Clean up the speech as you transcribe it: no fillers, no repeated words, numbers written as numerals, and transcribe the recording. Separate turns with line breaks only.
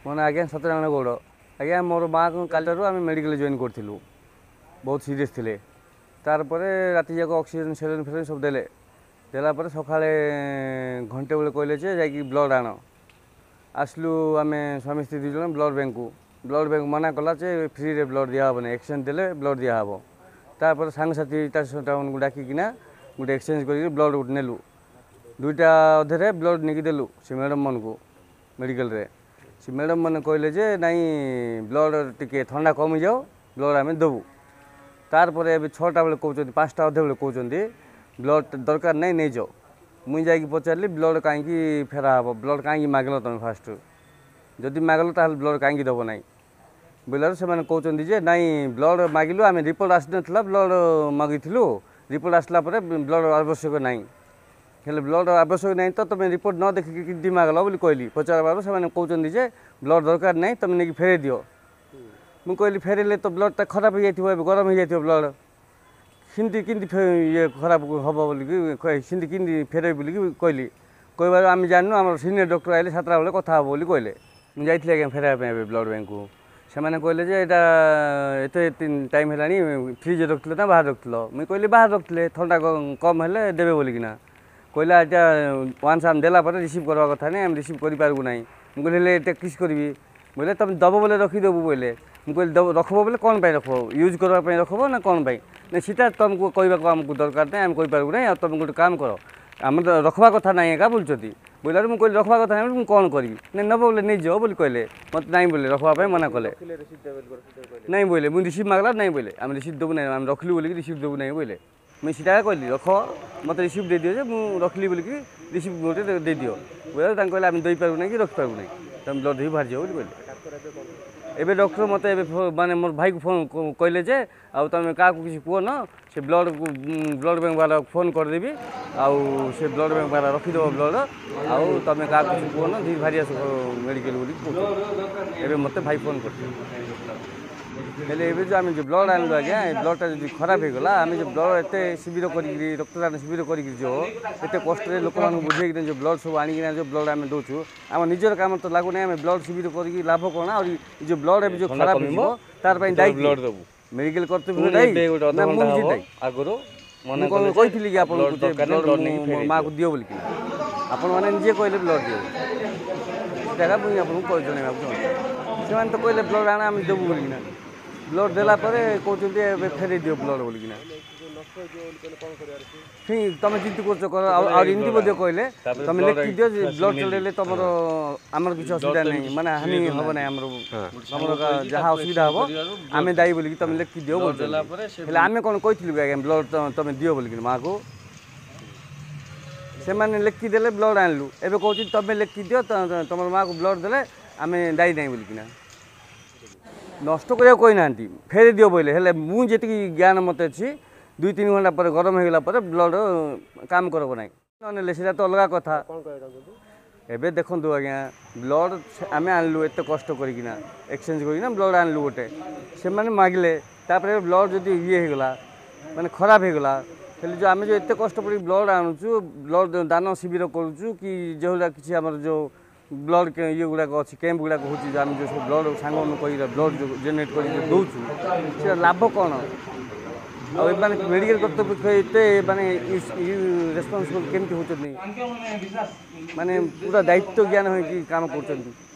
ମୋ ନାଁ ଆଜ୍ଞା ସତ୍ୟନାରାୟଣ ଗୌଡ଼। ଆଜ୍ଞା ମୋର ମାଆକୁ କାଲିଠାରୁ ଆମେ ମେଡ଼ିକାଲ ଜଏନ୍ କରିଥିଲୁ। ବହୁତ ସିରିୟସ୍ ଥିଲେ। ତାପରେ ରାତି ଯାକ ଅକ୍ସିଜେନ୍ ସେଲେନ୍ ଫେଲେନ୍ ସବୁ ଦେଲା ପରେ ସକାଳେ ଘଣ୍ଟେ ବେଳେ କହିଲେ ଯେ ଯାଇକି ବ୍ଲଡ଼ ଆଣ। ଆସିଲୁ ଆମେ ସ୍ୱାମୀ ସ୍ତ୍ରୀ ଦୁଇ ଜଣ ବ୍ଲଡ଼ ବ୍ୟାଙ୍କ ମନା କଲା ଯେ ଫ୍ରିରେ ବ୍ଲଡ଼ ଦିଆହେବନି, ଏକ୍ସଚେଞ୍ଜ ଦେଲେ ବ୍ଲଡ଼ ଦିଆହେବ। ତାପରେ ସାଙ୍ଗସାଥି ମାନଙ୍କୁ ଡାକିକିନା ଗୋଟେ ଏକ୍ସଚେଞ୍ଜ କରିକି ବ୍ଲଡ଼ ଗୋଟେ ନେଲୁ। 2ଟା ଅଧେରେ ବ୍ଲଡ଼ ନେଇକି ଦେଲୁ ସେ ମ୍ୟାଡ଼ମ୍ ମାନଙ୍କୁ ମେଡ଼ିକାଲରେ। ସେ ମ୍ୟାଡ଼ମ୍ ମାନେ କହିଲେ ଯେ ନାଇଁ ବ୍ଲଡ଼ ଟିକେ ଥଣ୍ଡା କମିଯାଉ ବ୍ଲଡ଼ ଆମେ ଦେବୁ। ତାପରେ ଏବେ 6ଟା ବେଳେ କହୁଛନ୍ତି, 5ଟା ଅଧେ ବେଳେ କହୁଛନ୍ତି ବ୍ଲଡ଼ ଦରକାର ନାହିଁ ନେଇଯାଅ। ମୁଇଁ ଯାଇକି ପଚାରିଲି ବ୍ଲଡ଼ କାହିଁକି ଫେରା ହେବ, ବ୍ଲଡ଼ କାହିଁକି ମାଗିଲ ତୁମେ ଫାଷ୍ଟରୁ, ଯଦି ମାଗିଲ ତାହେଲେ ବ୍ଲଡ଼ କାହିଁକି ଦେବ ନାହିଁ ବୋଇଲାରୁ ସେମାନେ କହୁଛନ୍ତି ଯେ ନାଇଁ ବ୍ଲଡ଼ ମାଗିଲୁ ଆମେ, ରିପୋର୍ଟ ଆସିନଥିଲା ବ୍ଲଡ଼ ମାଗିଥିଲୁ, ରିପୋର୍ଟ ଆସିଲା ପରେ ବ୍ଲଡ଼ ଆବଶ୍ୟକ ନାହିଁ। ହେଲେ ବ୍ଲଡ଼ ଆବଶ୍ୟକ ନାହିଁ ତ ତୁମେ ରିପୋର୍ଟ ନ ଦେଖିକି କିଡନୀ ମାଗଲ ବୋଲି କହିଲି। ପଚାରିବାରୁ ସେମାନେ କହୁଛନ୍ତି ଯେ ବ୍ଲଡ଼ ଦରକାର ନାହିଁ ତୁମେ ନେଇକି ଫେରାଇ ଦିଅ। ମୁଁ କହିଲି ଫେରାଇଲେ ତ ବ୍ଲଡ଼ଟା ଖରାପ ହେଇଯାଇଥିବ, ଏବେ ଗରମ ହେଇଯାଇଥିବ ବ୍ଲଡ଼, କେମିତି ଇଏ ଖରାପ ହେବ ବୋଲିକି ସେମିତି କେମିତି ଫେରାଇବି ବୋଲିକି କହିଲି। କହିବାରୁ ଆମେ ଜାଣିନୁ, ଆମର ସିନିୟର ଡକ୍ଟର ଆସିଲେ 7ଟା ବେଳେ କଥା ହେବ ବୋଲି କହିଲେ। ମୁଁ ଯାଇଥିଲି ଆଜ୍ଞା ଫେରାଇବା ପାଇଁ ଏବେ ବ୍ଲଡ଼ ବ୍ୟାଙ୍କକୁ। ସେମାନେ କହିଲେ ଯେ ଏଇଟା ଏତେ ଟାଇମ୍ ହେଲାଣି ଫ୍ରିଜରେ ରଖିଥିଲ ନା ବାହାରେ ରଖିଥିଲ? ମୁଇଁ କହିଲି ବାହାରେ ରଖିଥିଲେ, ଥଣ୍ଡା କମ୍ ହେଲେ ଦେବେ ବୋଲିକିନା। କହିଲା ଏଇଟା ୱାନ୍ସ ଆମେ ଦେଲା ପରେ ରିସିଭ୍ କରିବା କଥା ନାହିଁ, ଆମେ ରିସିଭ୍ କରିପାରିବୁ ନାହିଁ। ମୁଁ କହିଲି ହେଲେ ଏଇଟା କିସ୍ କରିବି? ବୋଇଲେ ତୁମେ ଦେବ ବୋଲେ ରଖିଦେବୁ ବୋଇଲେ। ମୁଁ କହିଲି ରଖିବ ବୋଲେ କ'ଣ ପାଇଁ ରଖିବ, ୟୁଜ୍ କରିବା ପାଇଁ ରଖିବ ନା କ'ଣ ପାଇଁ? ନା ସେଟା ତୁମକୁ କହିବାକୁ ଆମକୁ ଦରକାର ନାହିଁ, ଆମେ କହିପାରିବୁ ନାହିଁ। ଆଉ ତୁମେ ଗୋଟେ କାମ କର, ଆମେ ତ ରଖିବା କଥା ନାହିଁ ଏକା ବୁଝୁଛନ୍ତି। ବୋଇଲାରୁ ମୁଁ କହିଲି ରଖିବା କଥା ନାହିଁ ବୋଲି ମୁଁ କ'ଣ କରିବି? ନାଇଁ ନେବ ବୋଲେ ନେଇଯାଅ ବୋଲି କହିଲେ। ମୋତେ ନାଇଁ ବୋଲେ ରଖିବା ପାଇଁ ମନା କଲେ। ନାଇଁ ବୋଇଲେ ମୁଁ ରିସିଭ୍ ମାଗଲା ନାଇଁ ବୋଇଲେ ଆମେ ରିସିଭ୍ ଦେବୁ ନାହିଁ, ଆମେ ରଖିଲୁ ବୋଲିକି ରିସିଭ୍ ଦେବୁ ନାହିଁ ବୋଇଲେ। ମୁଇଁ ସେଇଟା କହିଲି ରଖ, ମୋତେ ରିସିଭ୍ ଦେଇଦିଅ ଯେ ମୁଁ ରଖିଲି ବୋଲିକି ରିସିଭ୍ ଗୋଟେ ଦେଇଦିଅ। ବୋଇଲେ ତାଙ୍କୁ କହିଲେ ଆମେ ଦେଇପାରିବୁ ନାହିଁ କି ରଖିପାରିବୁ ନାହିଁ, ତୁମେ ବ୍ଲଡ଼ ଦେଇ ବାହାରିଯିବ ବୋଲି କହିଲେ। ଏବେ ଡକ୍ଟର ମୋତେ ଏବେ ମାନେ ମୋର ଭାଇକୁ ଫୋନ୍ କହିଲେ ଯେ ଆଉ ତୁମେ କାହାକୁ କିଛି କୁହ ନ, ସେ ବ୍ଲଡ଼ ବ୍ୟାଙ୍କ ବାଲା ଫୋନ୍ କରିଦେବି, ଆଉ ସେ ବ୍ଲଡ଼ ବ୍ୟାଙ୍କ ବାଲା ରଖିଦେବ ବ୍ଲଡ଼, ଆଉ ତୁମେ କାହାକୁ କିଛି କୁହ ନ, ଧୀରେ ବାହାରି ଆସ ମେଡ଼ିକାଲ ବୋଲି କହୁଛନ୍ତି। ଏବେ ମୋତେ ଭାଇ ଫୋନ୍ କରିଥିଲେ। ହେଲେ ଏବେ ଯେଉଁ ଆମେ ଯେଉଁ ବ୍ଲଡ଼ ଆଣିଲୁ ଆଜ୍ଞା, ଏ ବ୍ଲଡ଼ଟା ଯଦି ଖରାପ ହେଇଗଲା, ଆମେ ଯେଉଁ ବ୍ଲଡ଼ ଏତେ ଶିବିର କରିକିରି ରକ୍ତଦାନ ଶିବିର କରିକିରି ଯେଉଁ ଏତେ କଷ୍ଟରେ ଲୋକମାନଙ୍କୁ ବୁଝେଇକିରି ଯେଉଁ ବ୍ଲଡ଼ ସବୁ ଆଣିକିନା ଯେଉଁ ବ୍ଲଡ଼ ଆମେ ଦେଉଛୁ, ଆମ ନିଜର କାମ ତ ଲାଗୁନାହିଁ। ଆମେ ବ୍ଲଡ଼ ଶିବିର କରିକି ଲାଭ କ'ଣ? ଆଉ ଏ ଯେଉଁ ବ୍ଲଡ଼ ଏବେ ଯେଉଁ ଖରାପ ହେଇଯିବ ତାର ପାଇଁ ଦାୟୀ ବ୍ଲଡ଼ ଦେବୁ ମେଡ଼ିକାଲ କର୍ତ୍ତୃପକ୍ଷ ଦାୟୀ ନା ମୁଁ ନିଜେ ଦାୟୀ? ଆଗରୁ ମୁଁ କ'ଣ କହିଥିଲି କି ଆପଣଙ୍କୁ ଯେ ବ୍ଲଡ଼ ମୋ ମାଆକୁ ଦିଅ ବୋଲିକି? ଆପଣମାନେ ନିଜେ କହିଲେ ବ୍ଲଡ଼ ଦିଅ, ସେଟା ମୁଁ ଆପଣଙ୍କୁ ଜଣାଇବାକୁ ଚାହୁଁଛି। ସେମାନେ ତ କହିଲେ ବ୍ଲଡ଼ ଆଣ ଆମେ ଦେବୁ ବୋଲିକିନା, ବ୍ଲଡ଼ ଦେଲା ପରେ କହୁଛନ୍ତି ଏବେ ଫେରାଇ ଦିଅ ବ୍ଲଡ଼ ବୋଲିକିନା। ଠିକ୍ ତୁମେ ଯେମିତି କରୁଛ କର। ଆଉ ଏମିତି ମଧ୍ୟ କହିଲେ ତୁମେ ଲେଖି ଦିଅ ଯେ ବ୍ଲଡ଼ ଚଢ଼େଇଲେ ତୁମର ଆମର କିଛି ଅସୁବିଧା ନାହିଁ, ମାନେ ହାନି ହେବ ନାହିଁ, ଆମର ଯାହା ଅସୁବିଧା ହେବ ଆମେ ଦାୟୀ ବୋଲିକି ତୁମେ ଲେଖି ଦିଅ ବୋଲୁଛନ୍ତି। ହେଲେ ଆମେ କ'ଣ କହିଥିଲୁ କି ଆଜ୍ଞା ବ୍ଲଡ଼ ତୁମେ ଦିଅ ବୋଲିକି ମାଆକୁ? ସେମାନେ ଲେଖିଦେଲେ ବ୍ଲଡ଼ ଆଣିଲୁ, ଏବେ କହୁଛି ତୁମେ ଲେଖିଦିଅ ତୁମର ମାଆକୁ ବ୍ଲଡ଼ ଦେଲେ ଆମେ ଦାୟୀ ନାହିଁ ବୋଲିକିନା। ନଷ୍ଟ କରିବାକୁ କହିନାହାନ୍ତି, ଫେରାଇ ଦିଅ ବୋଇଲେ। ହେଲେ ମୁଁ ଯେତିକି ଜ୍ଞାନ ମୋତେ ଅଛି 2-3 ଘଣ୍ଟା ପରେ ଗରମ ହେଇଗଲା ପରେ ବ୍ଲଡ଼ କାମ କରିବ ନାହିଁ, ନନେଲେ ସେଇଟା ତ ଅଲଗା କଥା। ଏବେ ଦେଖନ୍ତୁ ଆଜ୍ଞା, ବ୍ଲଡ଼ ଆମେ ଆଣିଲୁ ଏତେ କଷ୍ଟ କରିକିନା, ଏକ୍ସଚେଞ୍ଜ କରିକିନା ବ୍ଲଡ଼ ଆଣିଲୁ ଗୋଟେ, ସେମାନେ ମାଗିଲେ। ତାପରେ ବ୍ଲଡ଼ ଯଦି ଇଏ ହେଇଗଲା, ମାନେ ଖରାପ ହେଇଗଲା, ହେଲେ ଯେଉଁ ଆମେ ଯେଉଁ ଏତେ କଷ୍ଟ କରି ବ୍ଲଡ଼ ଆଣୁଛୁ, ବ୍ଲଡ଼ ଦାନ ଶିବିର କରୁଛୁ କି ଯେଉଁଗୁଡ଼ା କିଛି ଆମର ଯେଉଁ ବ୍ଲଡ଼ ଇଏ ଗୁଡ଼ାକ ଅଛି, କ୍ୟାମ୍ପ ଗୁଡ଼ାକ ହେଉଛି, ଆମେ ଯେଉଁ ସବୁ ବ୍ଲଡ଼ ସାଙ୍ଗମାନଙ୍କୁ କହିକି ବ୍ଲଡ଼ ଯେଉଁ ଜେନେରେଟ୍ କରିକି ଦେଉଛୁ, ସେଇଟା ଲାଭ କ'ଣ? ଆଉ ଏମାନେ ମେଡ଼ିକାଲ କର୍ତ୍ତୃପକ୍ଷ ଏତେ ମାନେ ରେସ୍ପନ୍ସିବଲ୍ କେମିତି ହେଉଛନ୍ତି, ମାନେ ପୁରା ଦାୟିତ୍ୱ ଜ୍ଞାନ ହୋଇକି କାମ କରୁଛନ୍ତି।